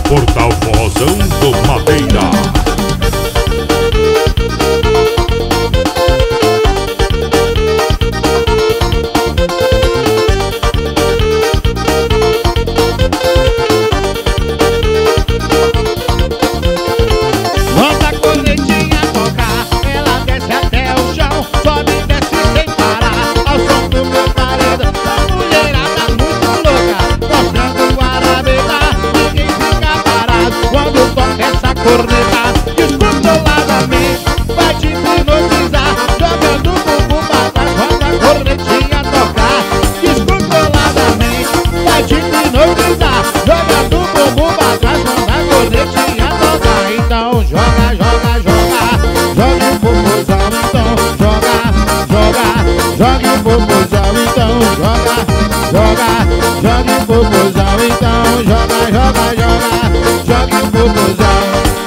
Portal Forrozão do Madeira. Corneta descontroladamente vai te hipnotizar, jogando bumbum pra trás quando a cornetinha tocar. Descontroladamente vai te hipnotizar, jogando bumbum pra trás quando a cornetinha tocar. Então joga, joga, joga, joga o popozão, então joga, joga, joga o popozão, então joga, joga, joga o popozão, então joga, joga, joga, joga o popozão.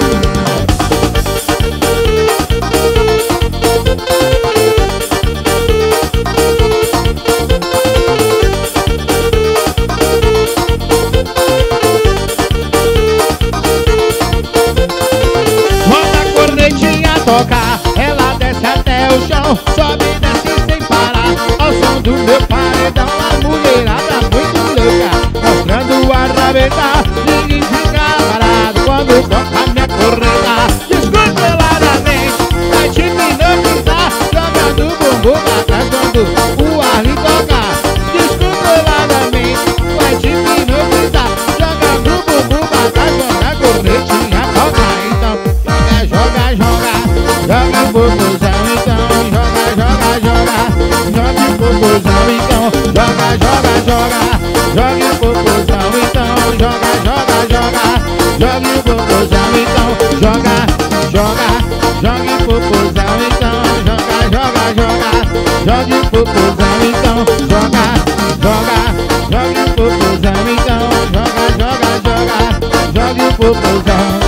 Tocar, ela desce até o chão, sobe e desce sem parar, ao som do meu paredão. A mulherada muito louca, mostrando a rabeta, ninguém fica parado quando toca minha corneta. Descontroladamente vai te hipnotizar, jogando bumbum pra trás quando o Arley tocar. Descontroladamente vai te hipnotizar, jogando bumbum pra trás quando a cornetinha tocar. Então joga, joga, joga, joga o popozão, então joga, joga, joga, joga o popozão, então joga, joga, joga, joga o popozão, então joga, joga, joga, joga o popozão, então joga, joga, joga o popozão, então joga, joga, joga, joga o popozão, então joga, joga, joga o popozão, então joga, joga, joga, joga o popozão.